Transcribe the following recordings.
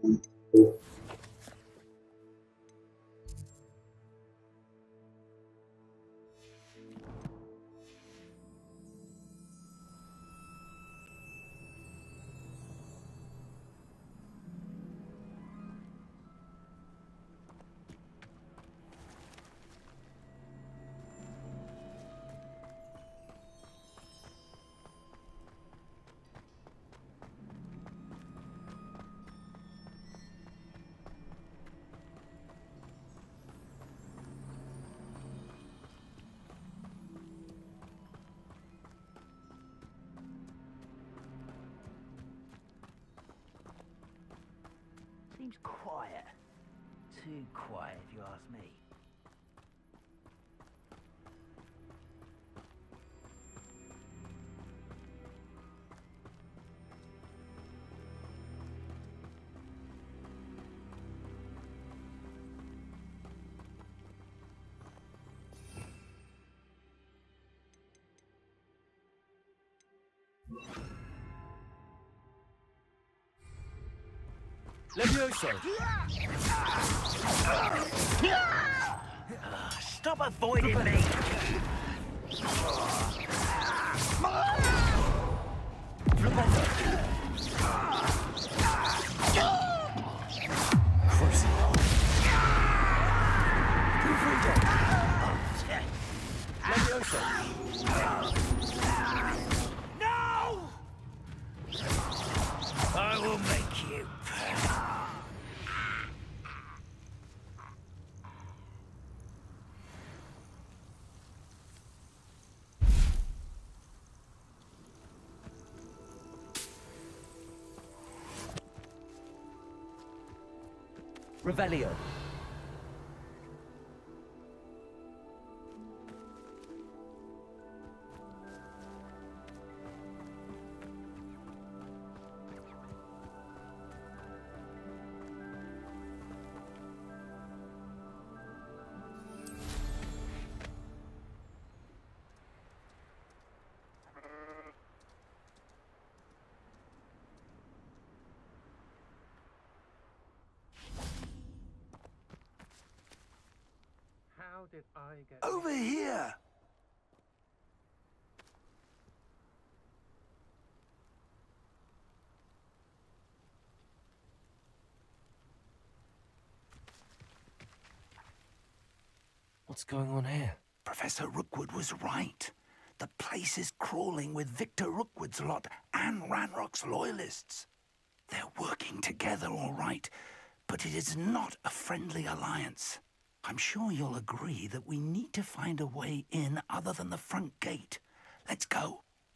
Seems quiet. Too quiet, if you ask me. Levioso! Stop avoiding me! No! I will make you pay. Revelio. How did I get Over here! What's going on here? Professor Rookwood was right. The place is crawling with Victor Rookwood's lot and Ranrock's loyalists. They're working together, all right, but it is not a friendly alliance. I'm sure you'll agree that we need to find a way in other than the front gate. Let's go.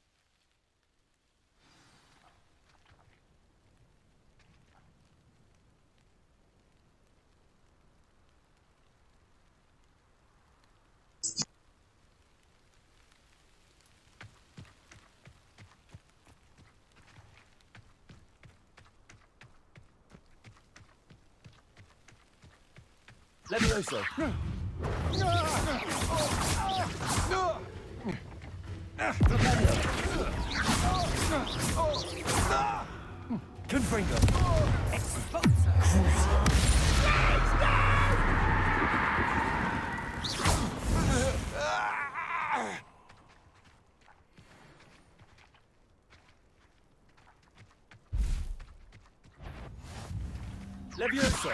Levioso! Confringo! Levioso!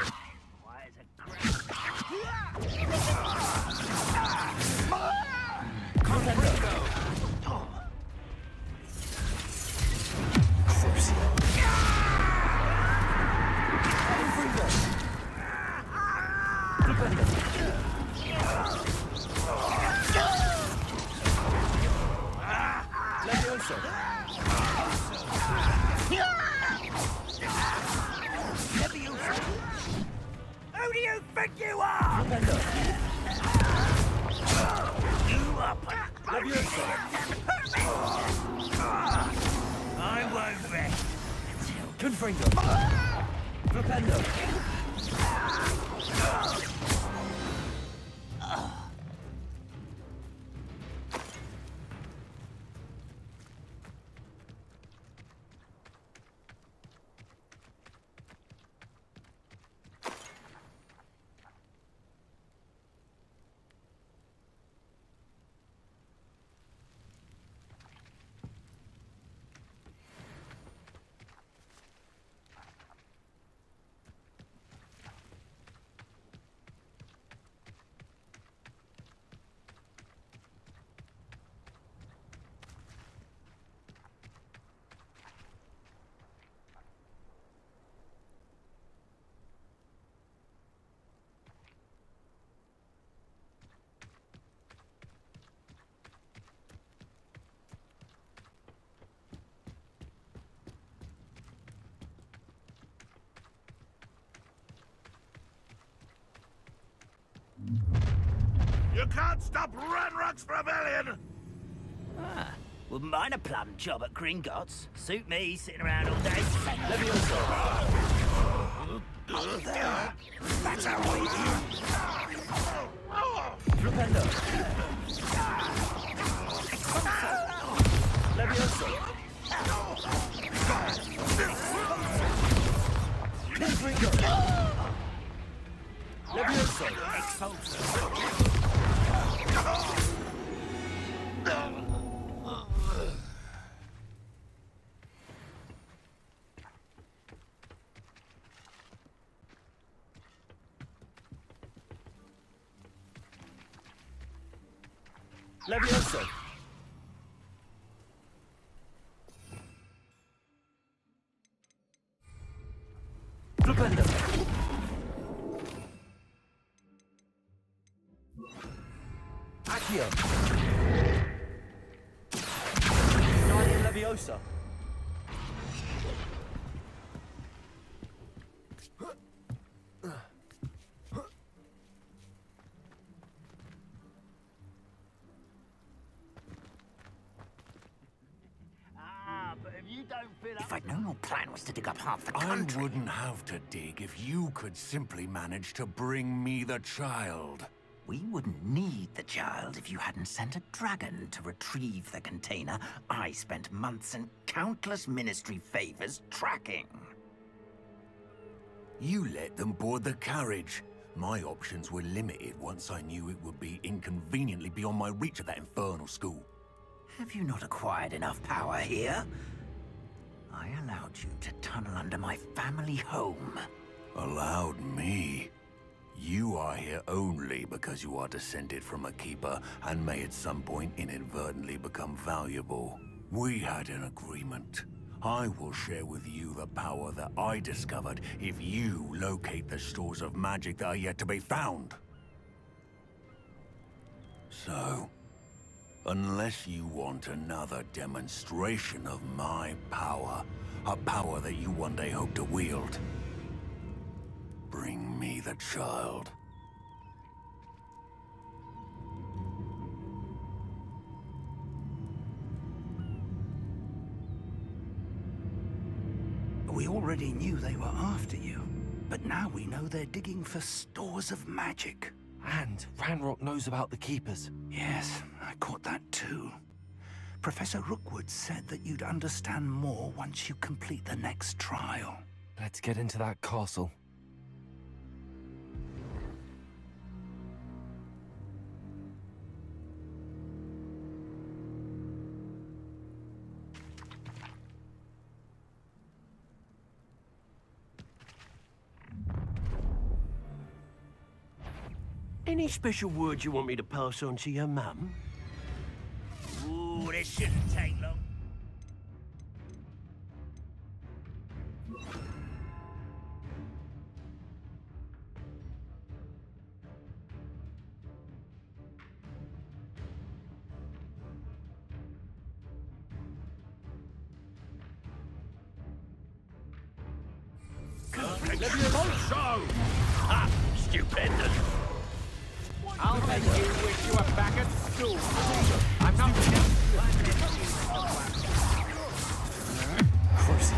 Who do you think you are? You up? I won't rest until Confringo! Flipendo! You can't stop Ranrock's rebellion! Wouldn't mind a plum job at Gringotts. Suit me, sitting around all day. Levioso. Up there! That's our way! Flipendo. Levioso. Confringo. Levioso. Expulso. Levioso. Flipendo. Accio. Guardian Leviosa. But if you don't feel up... If I'd known your plan was to dig up half the I country... wouldn't have to dig if you could simply manage to bring me the child. We wouldn't need the child if you hadn't sent a dragon to retrieve the container I spent months and countless ministry favors tracking. You let them board the carriage. My options were limited once I knew it would be inconveniently beyond my reach at that infernal school. Have you not acquired enough power here? I allowed you to tunnel under my family home. Allowed me? You are here only because you are descended from a keeper and may at some point inadvertently become valuable. We had an agreement. I will share with you the power that I discovered if you locate the stores of magic that are yet to be found. So, unless you want another demonstration of my power, a power that you one day hope to wield, bring me the child. We already knew they were after you, but now we know they're digging for stores of magic. And Ranrock knows about the Keepers. Yes, I caught that too. Professor Rookwoods said that you'd understand more once you complete the next trial. Let's get into that castle. Any special words you want me to pass on to your mum? Ooh, this shouldn't take long. Stupendous! I'll make you wish you were back at school. I'm not... Cruising.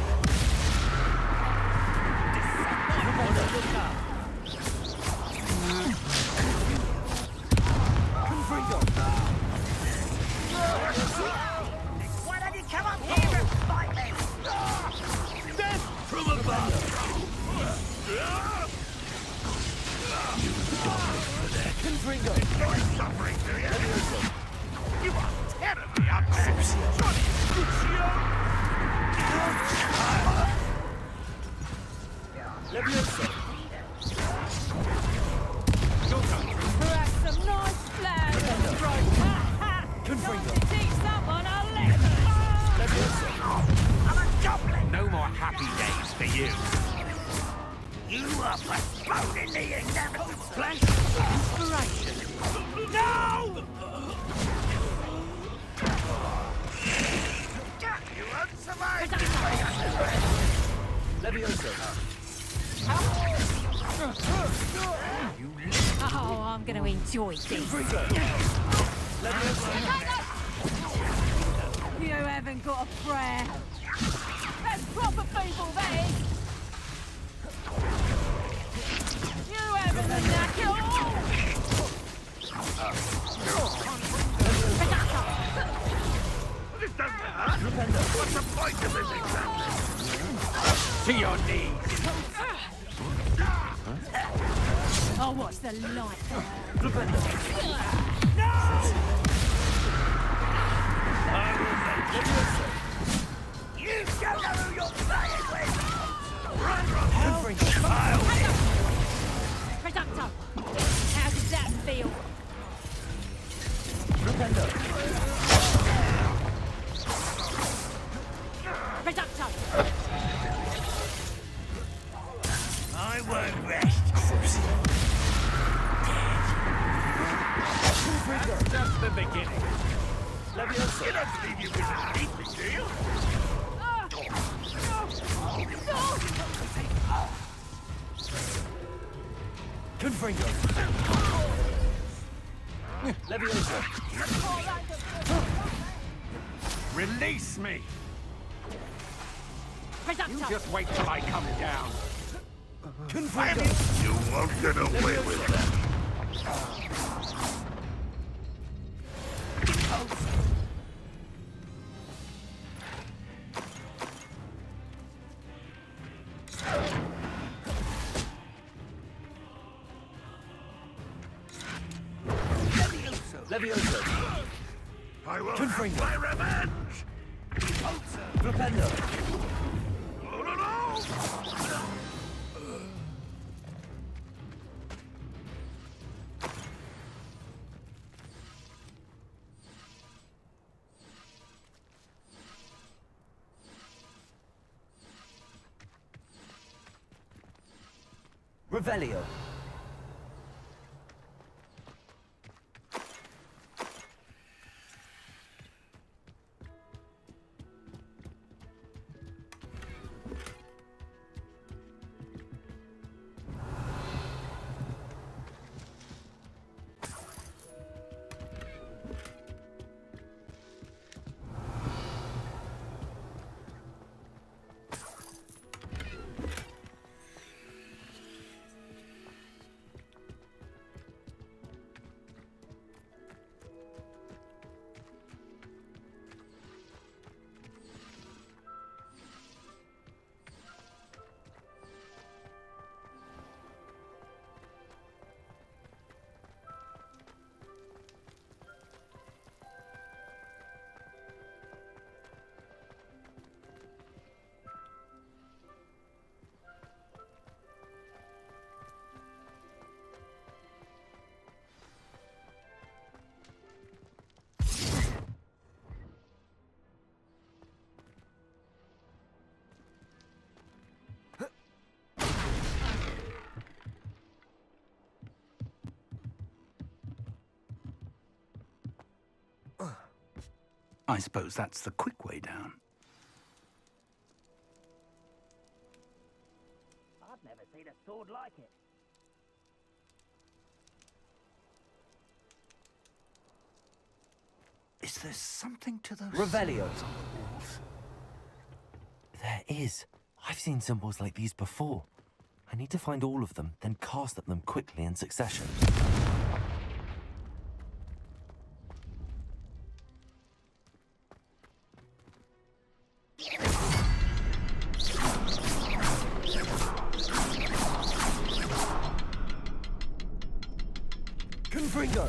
Why don't you come up here and fight me? Death from above! Confringo. You're suffering, do you? You are terribly upset. Levioso. Perhaps some nice flowers and right. Confringo. To teach someone a lesson. Levioso. I'm a goblin. No more happy days for you. You are postponing the inevitable. Flash of inspiration. No! You won't survive this way. Levioso. Oh, I'm gonna enjoy this. You haven't got a prayer. That's proper people, that is. You haven't a knack at all. This doesn't hurt. What's the point of this exactly? To your knees. I'll watch the light. You don't know who you're playing with! Reducto! How does that feel? Reducto! I won't rest. That's just the beginning. You don't believe you can defeat me, do you? Confringo. Leviosa. Release me. Reducto! Just wait till I come down. Confringo. You won't get away with that. Leviosa. I will Confringo. have my revenge! Flipendo. No, no, no! Revelio. I suppose that's the quick way down. I've never seen a sword like it. Is there something to those Revelio. symbols on the walls? There is. I've seen symbols like these before. I need to find all of them, then cast at them quickly in succession. Confringo.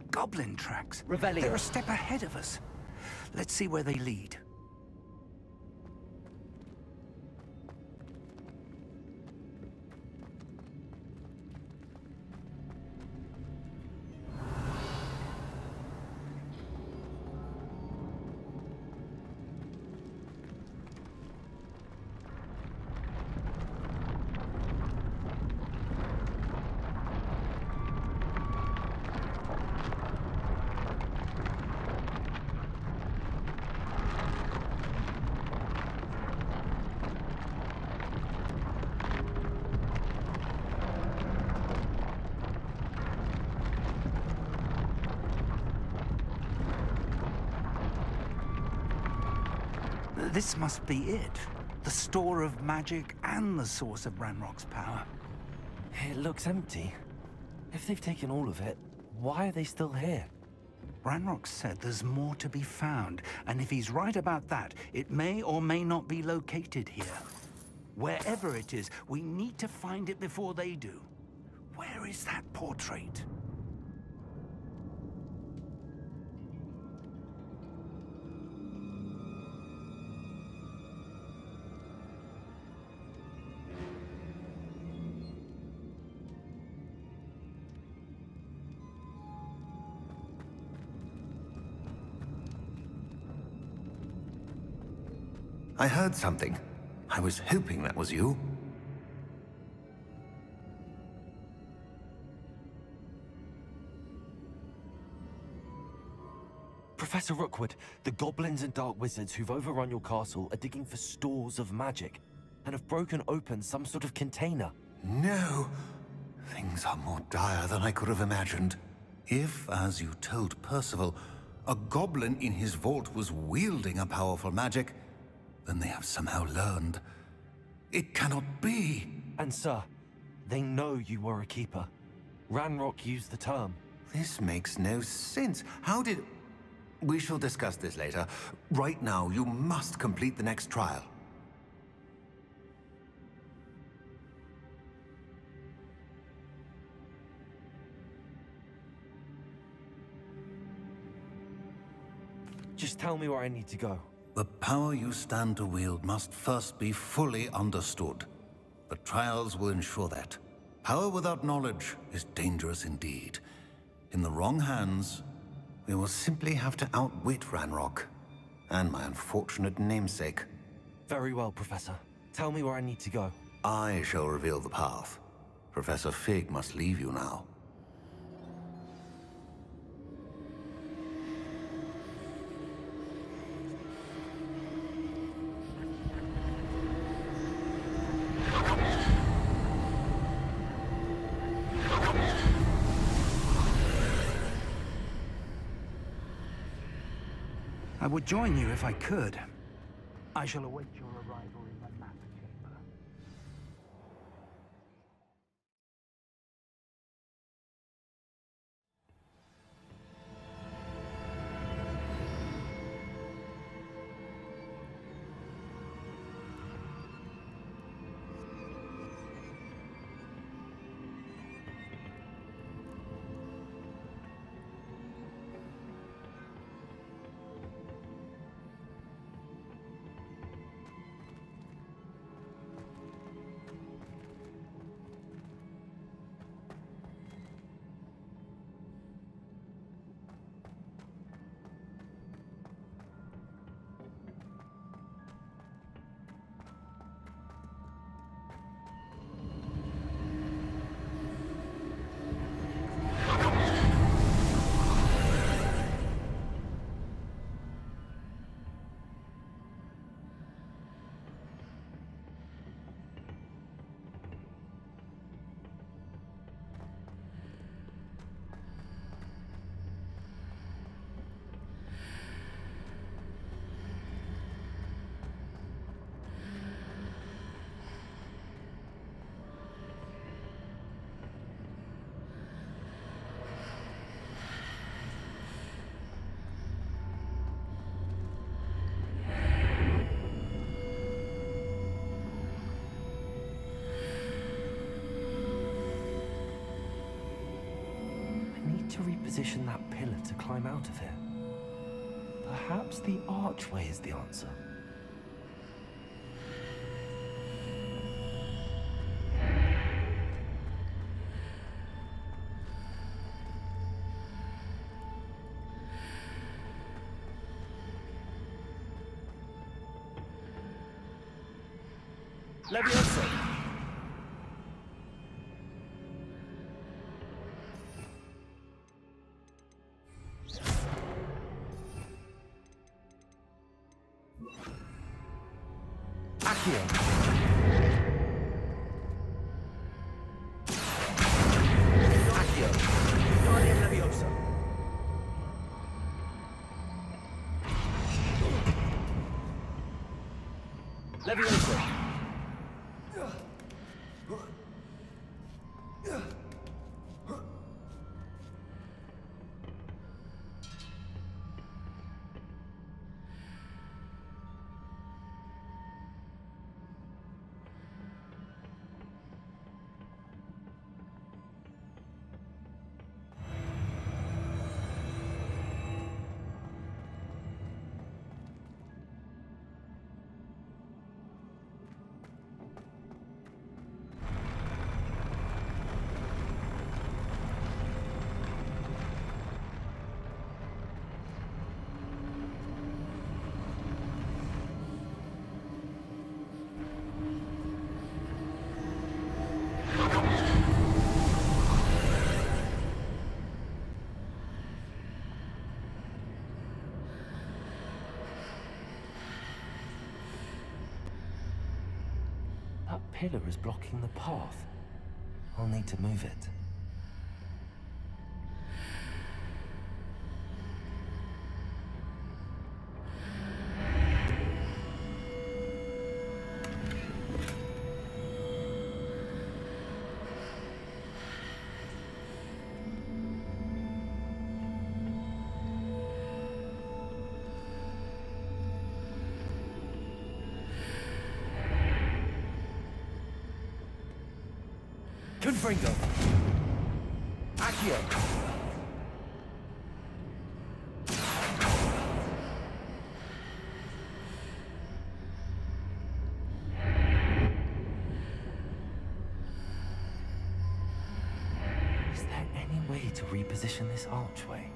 goblin tracks. Revelio. They're a step ahead of us. Let's see where they lead. This must be it. The store of magic and the source of Ranrock's power. It looks empty. If they've taken all of it, why are they still here? Ranrock said there's more to be found, and if he's right about that, it may or may not be located here. Wherever it is, we need to find it before they do. Where is that portrait? I heard something. I was hoping that was you. Professor Rookwood, the goblins and dark wizards who've overrun your castle are digging for stores of magic and have broken open some sort of container. No. Things are more dire than I could have imagined. If, as you told Percival, a goblin in his vault was wielding a powerful magic, then they have somehow learned. It cannot be. And sir, they know you were a keeper. Ranrock used the term. This makes no sense. How did... We shall discuss this later. Right now, you must complete the next trial. Just tell me where I need to go. The power you stand to wield must first be fully understood. The trials will ensure that. Power without knowledge is dangerous indeed. In the wrong hands, we will simply have to outwit Ranrock and my unfortunate namesake. Very well, Professor. Tell me where I need to go. I shall reveal the path. Professor Fig must leave you now. I would join you if I could. I shall await your arrival in the map chamber. to reposition that pillar to climb out of here? Perhaps the archway is the answer. Leviosa! Accio! Accio! Guardian Leviosa! Leviosa! That pillar is blocking the path. I'll need to move it. Confringo! Accio! Is there any way to reposition this archway?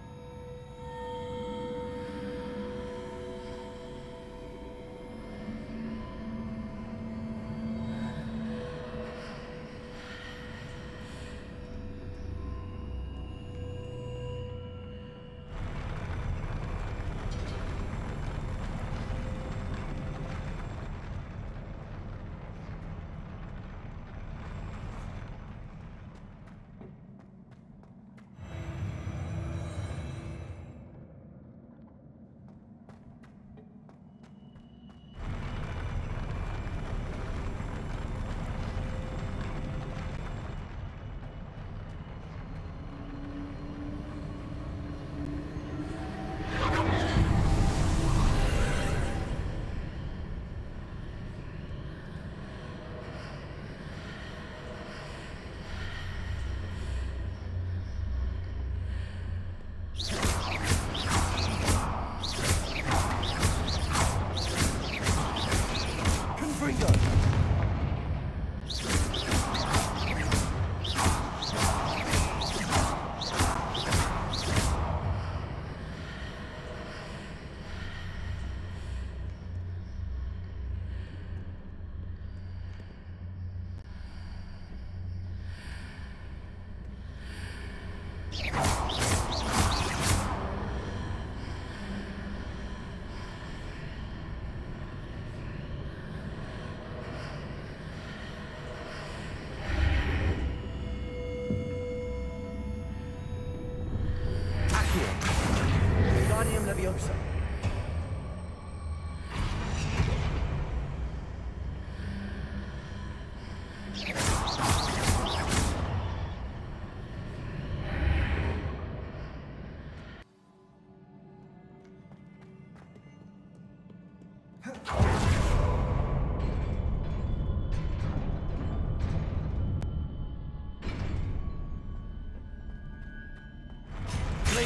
Leviosa!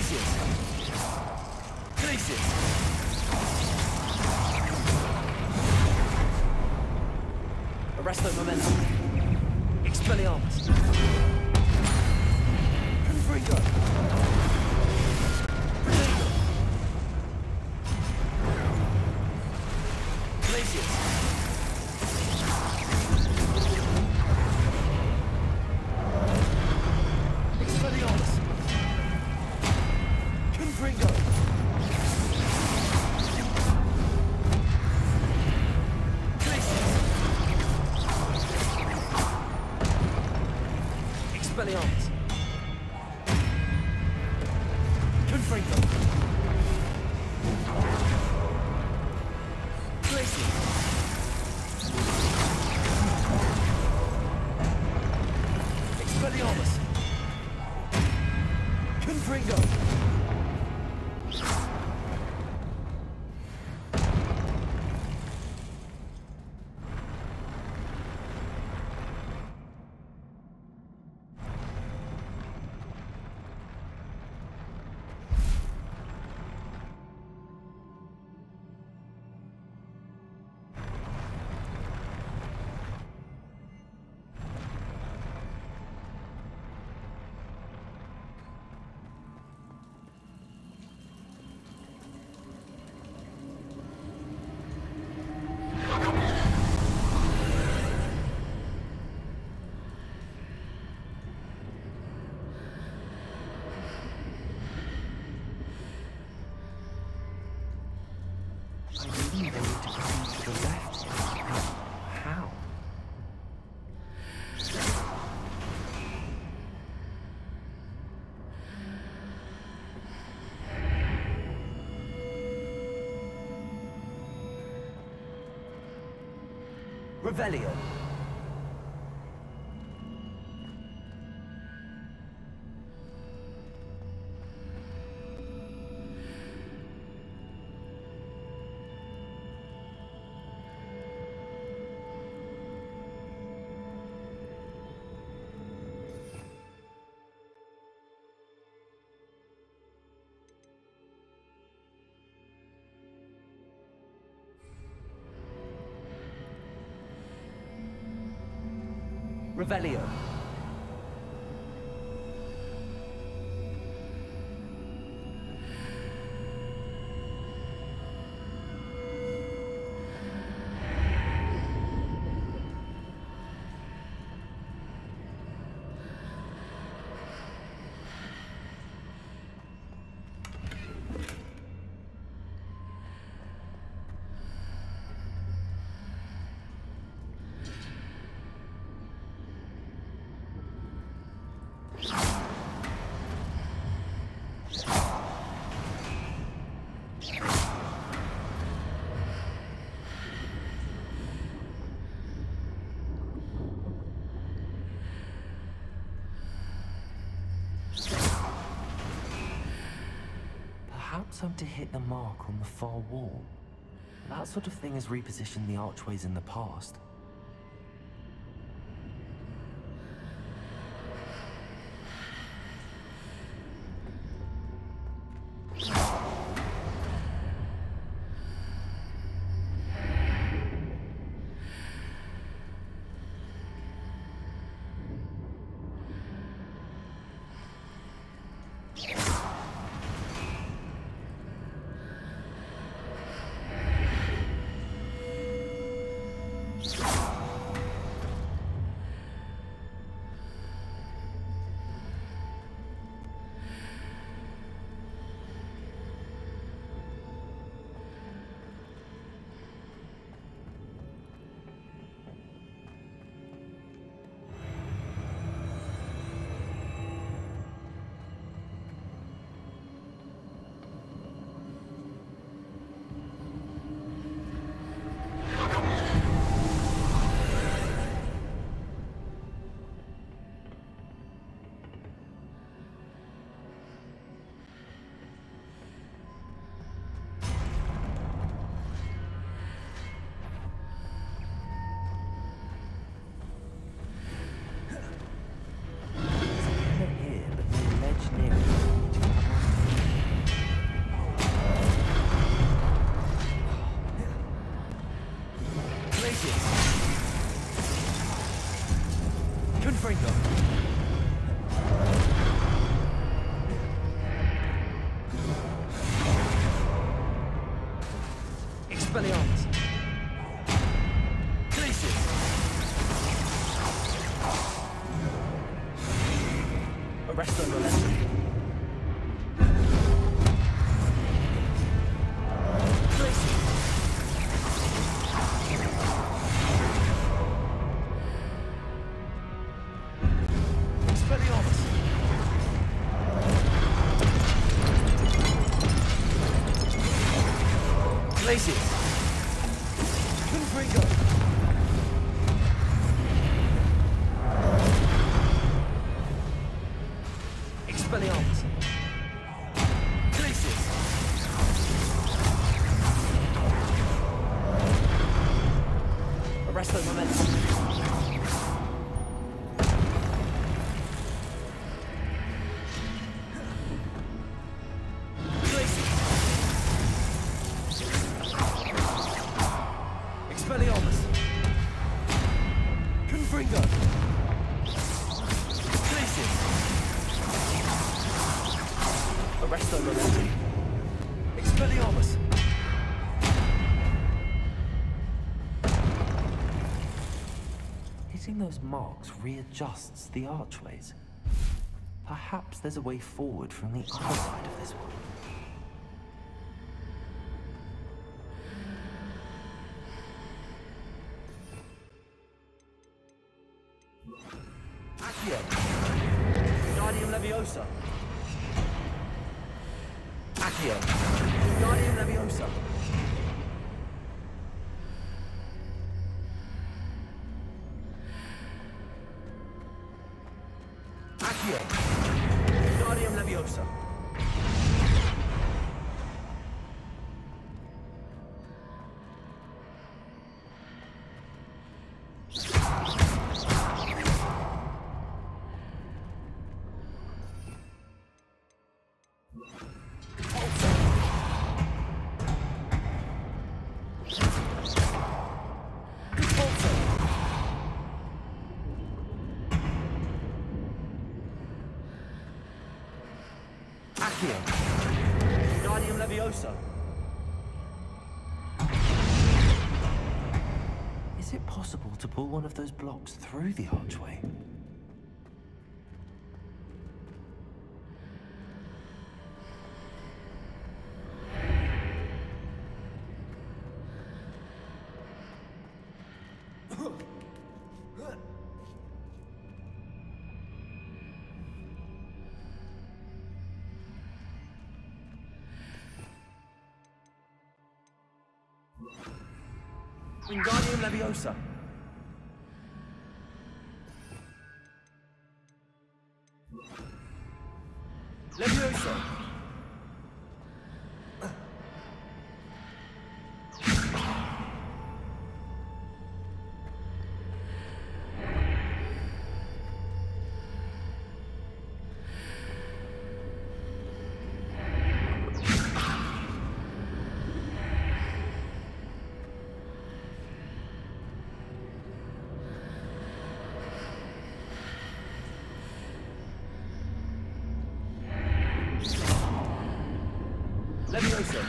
Glaciers! Glaciers! Arresto momentum. Expelliarmus. Confringo. Protego. Glaciers. Expelliarmus. Confringo. Expelliarmus. Confringo. Glacier. Expelliarmus. Confringo. I knew they were to come to the left. How? Revelio. Revelio. Perhaps I'm to hit the mark on the far wall. That sort of thing has repositioned the archways in the past. Expelliarmus! Glacius! Arresto Momentum! Glacius! Expelliarmus! Glacius! Confringo! Expelliarmus! Glacius! Arresto Momentum! Expelliarmus! Confringo! Glacius! Arresto Momentum! Expelliarmus! Hitting those marks readjusts the archways. Perhaps there's a way forward from the other side of this one. Accio! Guardium Leviosa! Accio! Guardium Leviosa! Accio! Guardium Leviosa! Accio! Guardium Leviosa! Is it possible to pull one of those blocks through the archway? Wingardium Leviosa! Leviosa! Leviosa!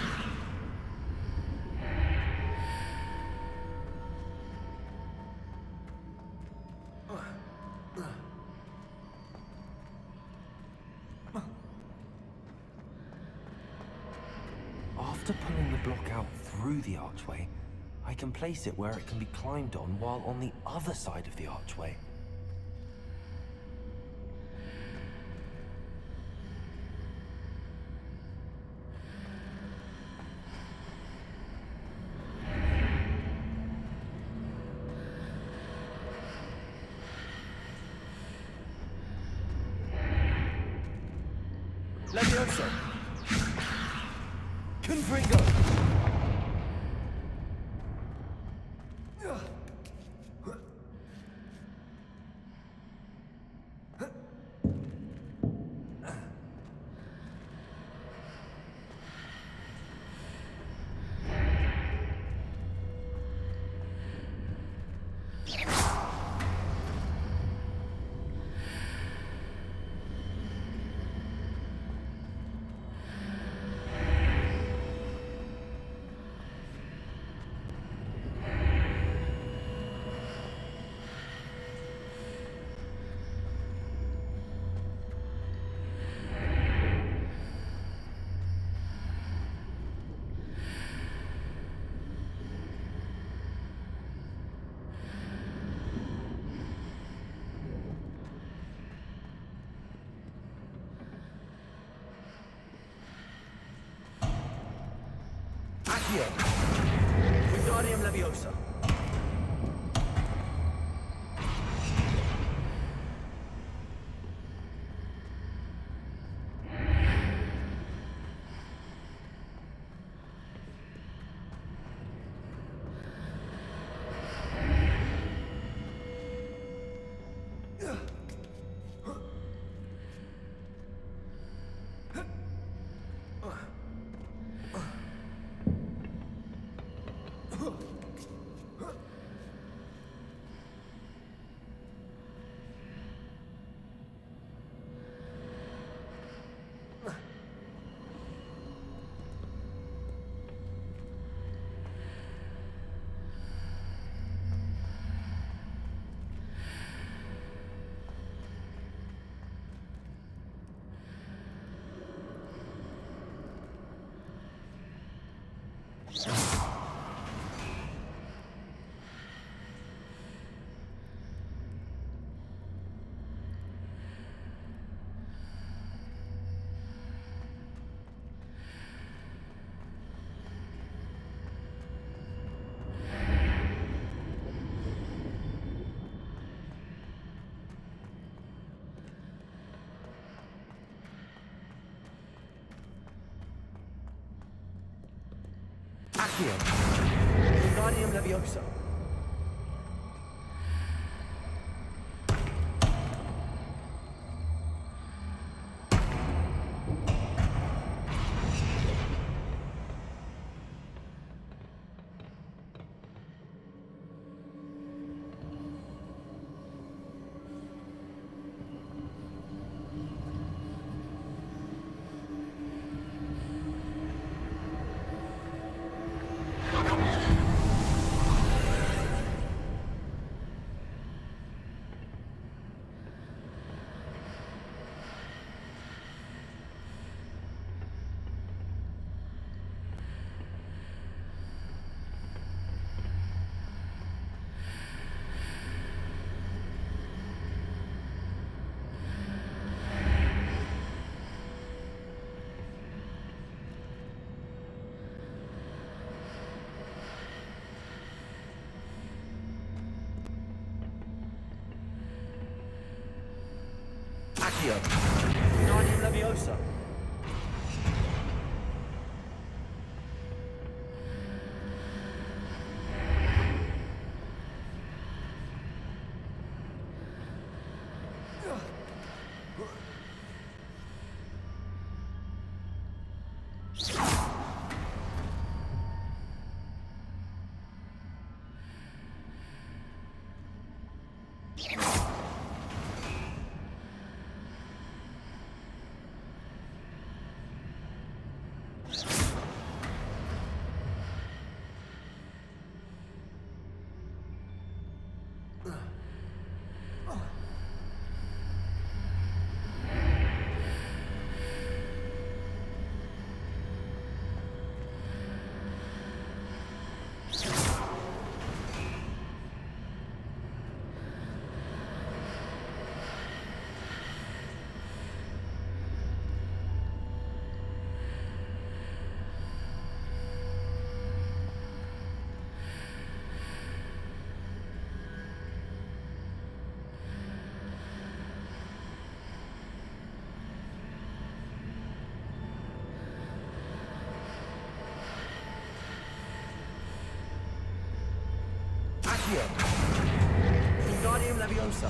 After pulling the block out through the archway, I can place it where it can be climbed on while on the other side of the archway. Leviosa! Confringo! Accio. Wingardium Leviosa. Accio. Wingardium Leviosa. Accio. Wingardium Leviosa. Accio. Wingardium Leviosa.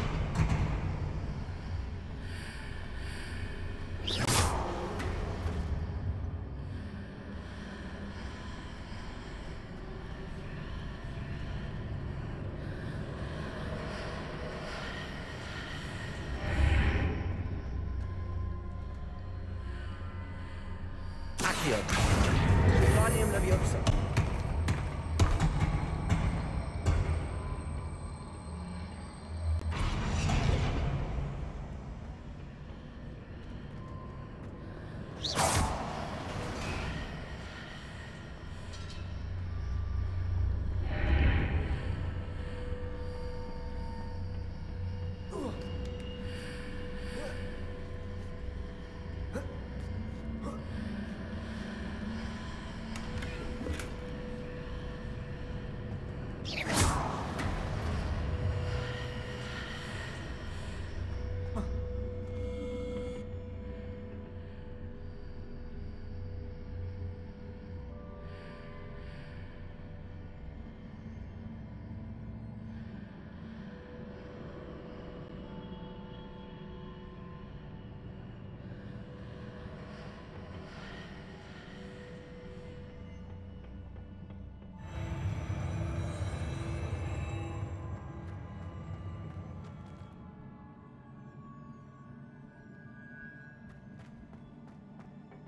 Accio. Wingardium Leviosa.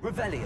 Revelio.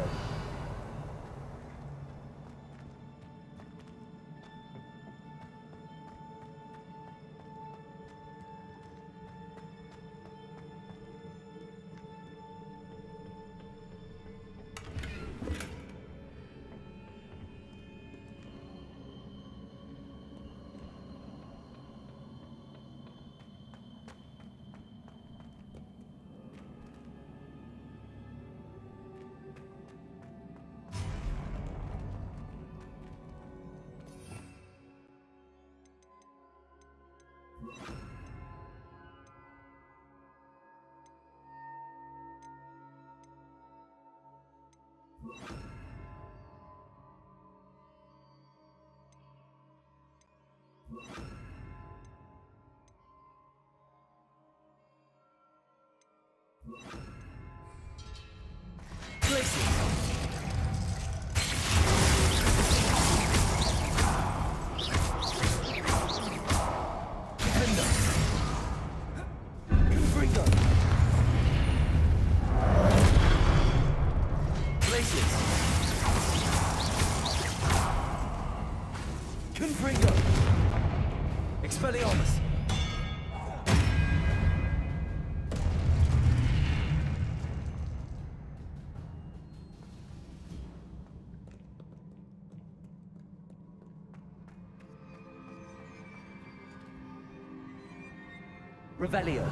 Expelliarmus! Revelio.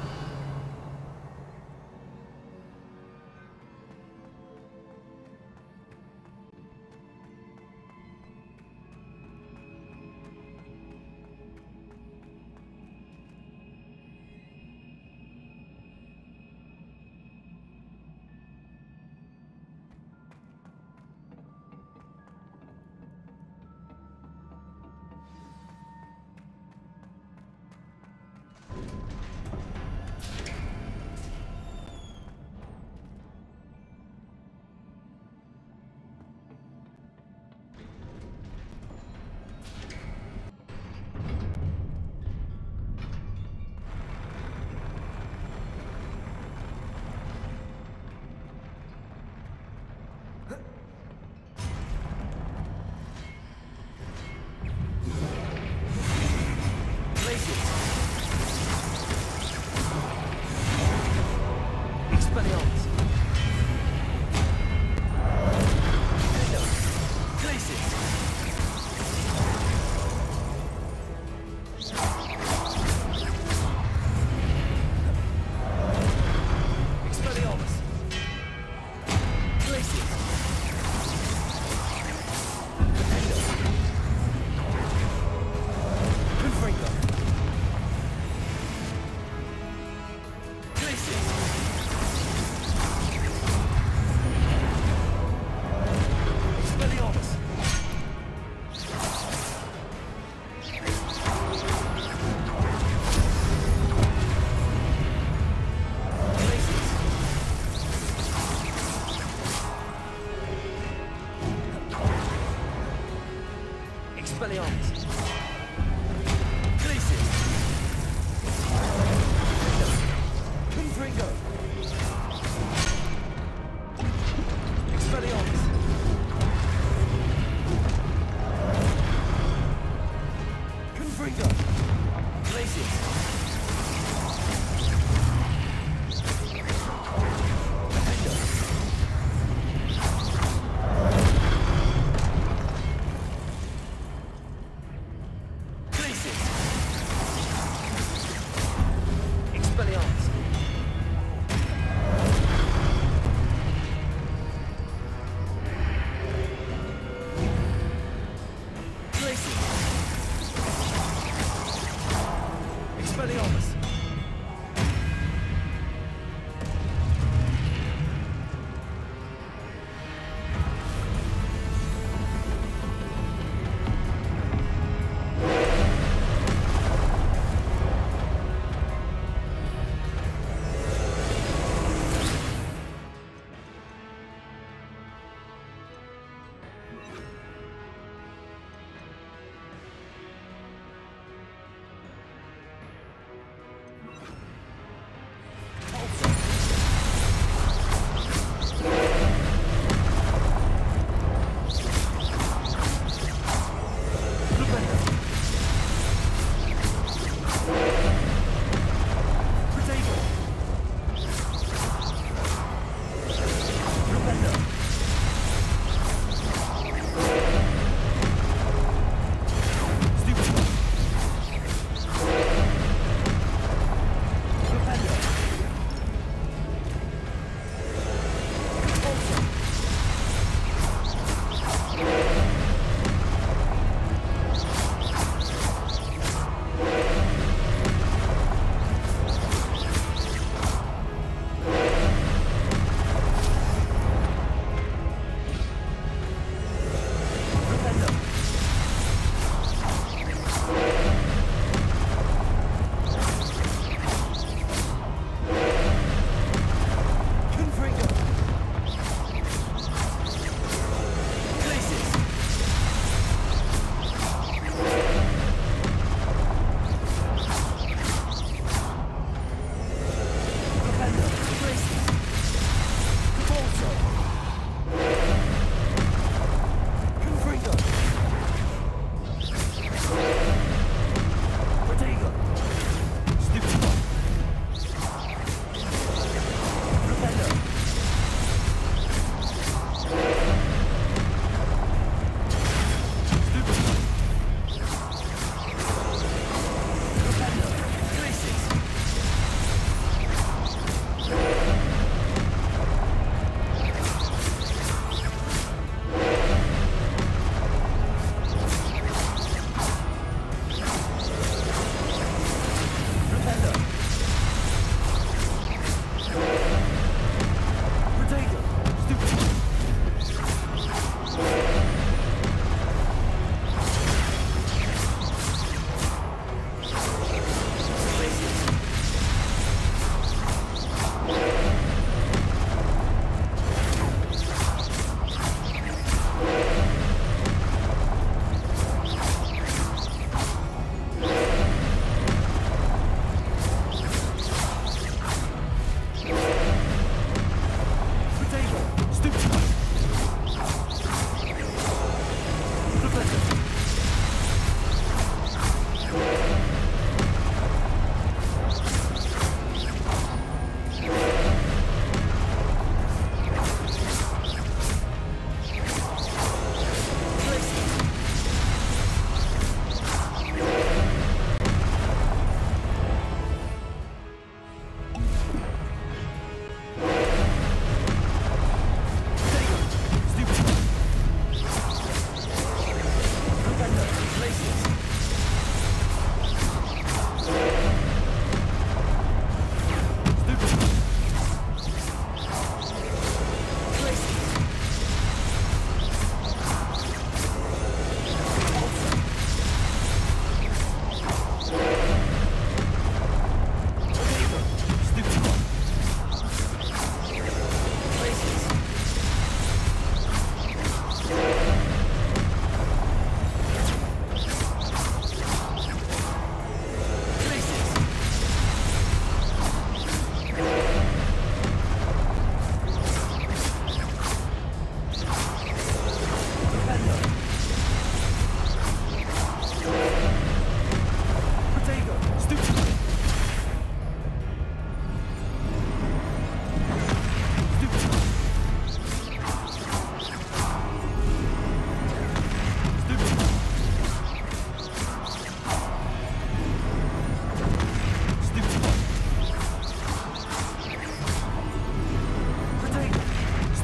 Expelliarmus! Confringo! Expelliarmus! Confringo! Glacius!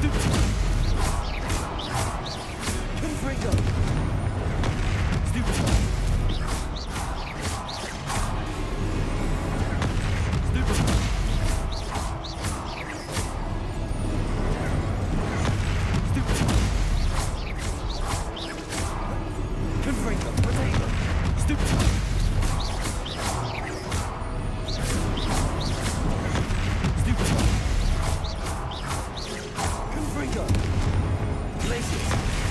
Confringo! Stupefy! Stupefy! Stupefy! Confringo! Potato! Stupefy! Stupefy! Confringo! Glacius!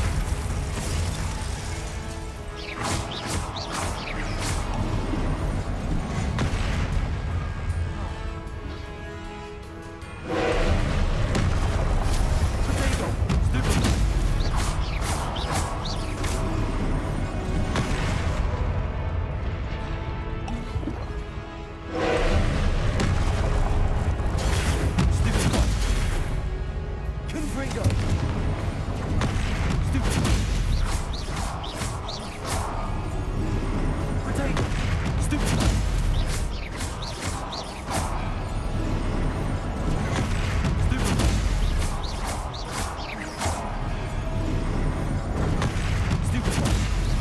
Potato! Stupefy! Stupefy! Confringo! Stupefy! Potato! Stupefy! Stupefy! Stupefy!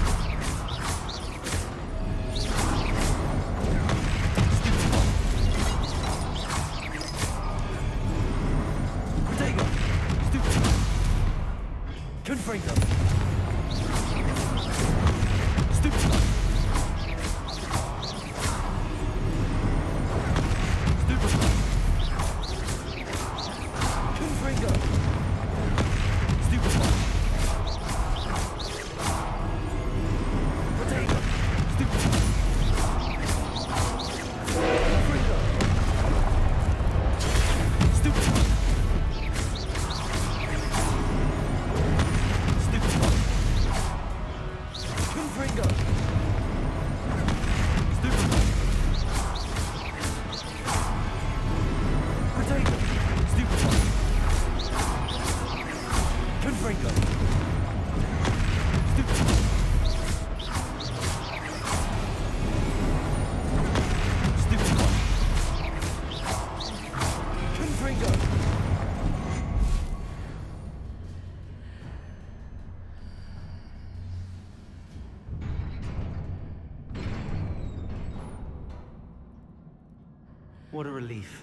Stupefy! Potato! Stupefy! Confringo! Stupefy! Stupefy! Confringo! Stupefy! Potato! Stupefy! Confringo! Stupefy! Stupefy! Confringo! Stupefy! Potato! Stupefy! Confringo! Stupefy! Stupefy! Confringo! What a relief.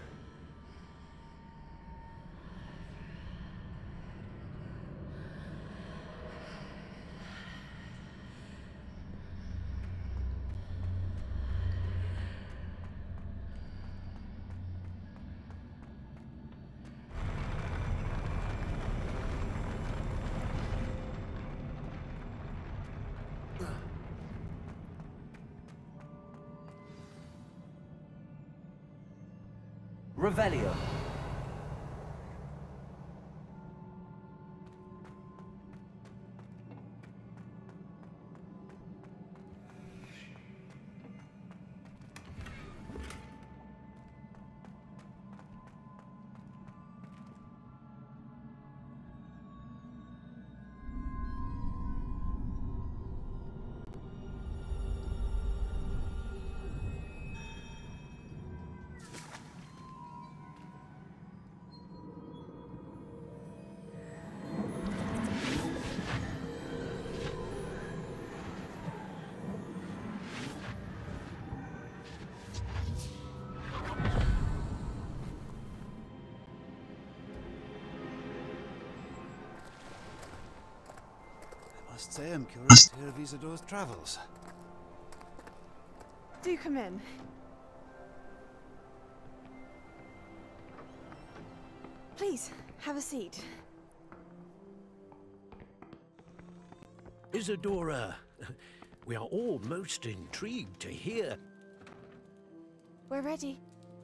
Revelio. Must say I'm curious to hear of Isidore's travels. Do come in. Please, have a seat. Isadora, we are all most intrigued to hear. We're ready.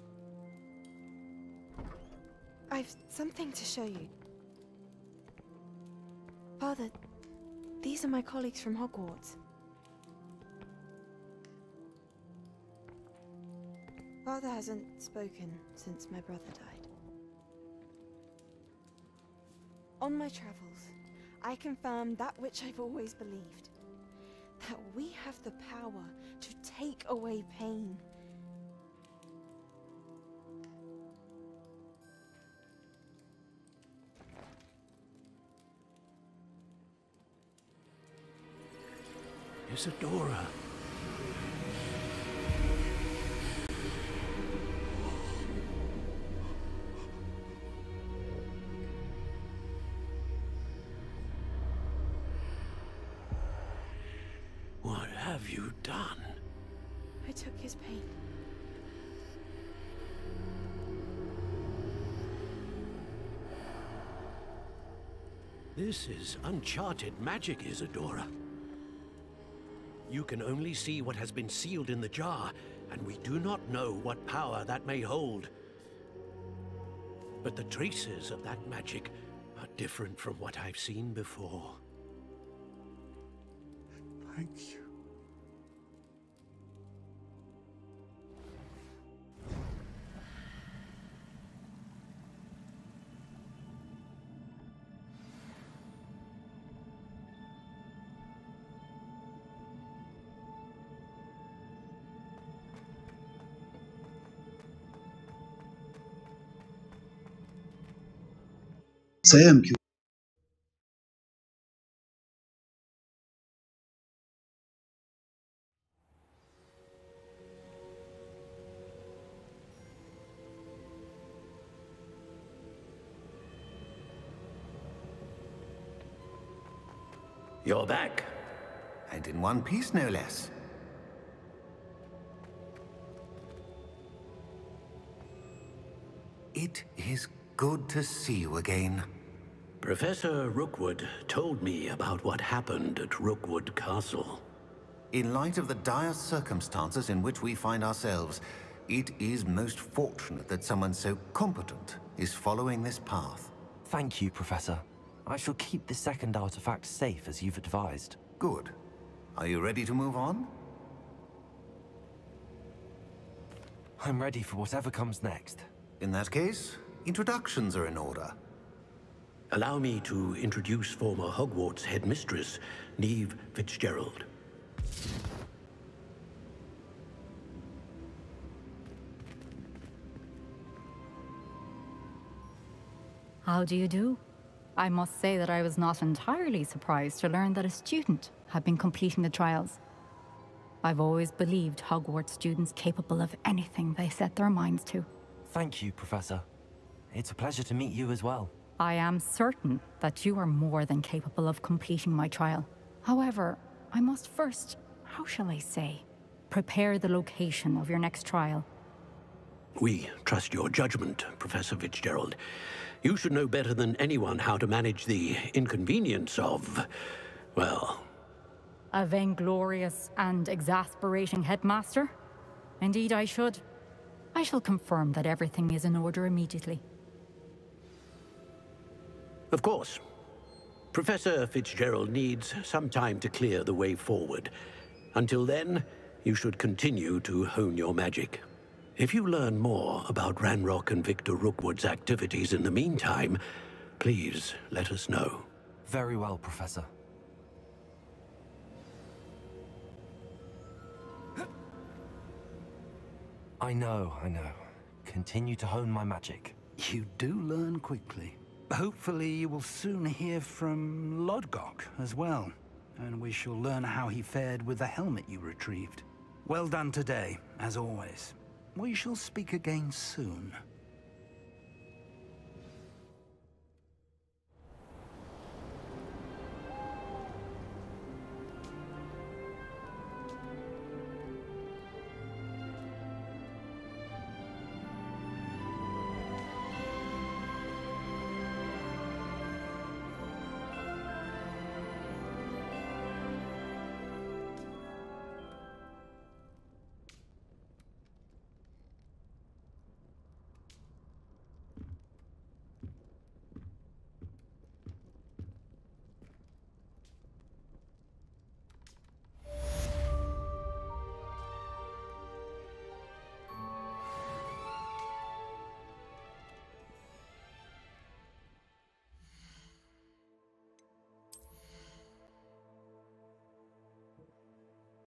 I've something to show you. Father, these are my colleagues from Hogwarts. Father hasn't spoken since my brother died. On my travels, I confirmed that which I've always believed. That we have the power to take away pain. Isadora. What have you done? I took his pain. This is uncharted magic, Isadora. You can only see what has been sealed in the jar, and we do not know what power that may hold. But the traces of that magic are different from what I've seen before. Thank you. Sam, que You're back. And in one piece, no less. It is good to see you again. Professor Rookwood told me about what happened at Rookwood Castle. In light of the dire circumstances in which we find ourselves, it is most fortunate that someone so competent is following this path. Thank you, Professor. I shall keep the second artifact safe as you've advised. Good. Are you ready to move on? I'm ready for whatever comes next. In that case, introductions are in order. Allow me to introduce former Hogwarts headmistress, Neve Fitzgerald. How do you do? I must say that I was not entirely surprised to learn that a student had been completing the trials. I've always believed Hogwarts students capable of anything they set their minds to. Thank you, Professor. It's a pleasure to meet you as well. I am certain that you are more than capable of completing my trial. However, I must first, how shall I say, prepare the location of your next trial. We trust your judgment, Professor Fitzgerald. You should know better than anyone how to manage the inconvenience of, well... A vainglorious and exasperating headmaster? Indeed I should. I shall confirm that everything is in order immediately. Of course. Professor Fitzgerald needs some time to clear the way forward. Until then, you should continue to hone your magic. If you learn more about Ranrock and Victor Rookwood's activities in the meantime, please let us know. Very well, Professor. I know. Continue to hone my magic. You do learn quickly. Hopefully you will soon hear from Lodgok as well, and we shall learn how he fared with the helmet you retrieved. Well done today, as always. We shall speak again soon.